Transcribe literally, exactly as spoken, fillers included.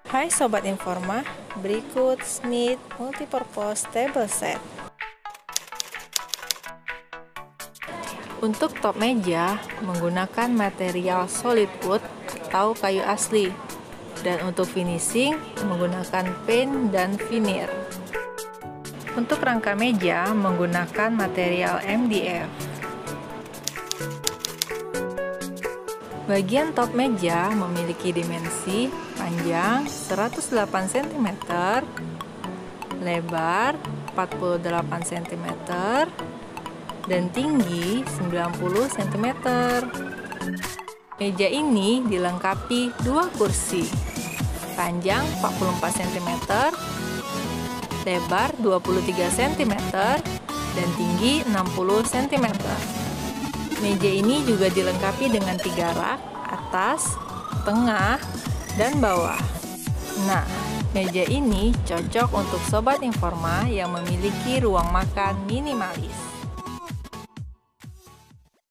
Hai Sobat Informa, berikut Smith Multipurpose Table Set. Untuk top meja menggunakan material solid wood atau kayu asli, dan untuk finishing menggunakan paint dan veneer. Untuk rangka meja menggunakan material M D F. Bagian top meja memiliki dimensi panjang seratus delapan sentimeter, lebar empat puluh delapan sentimeter, dan tinggi sembilan puluh sentimeter. Meja ini dilengkapi dua kursi, panjang empat puluh empat sentimeter, lebar dua puluh tiga sentimeter, dan tinggi enam puluh sentimeter. Meja ini juga dilengkapi dengan tiga rak, atas, tengah, dan bawah. Nah, meja ini cocok untuk Sobat Informa yang memiliki ruang makan minimalis.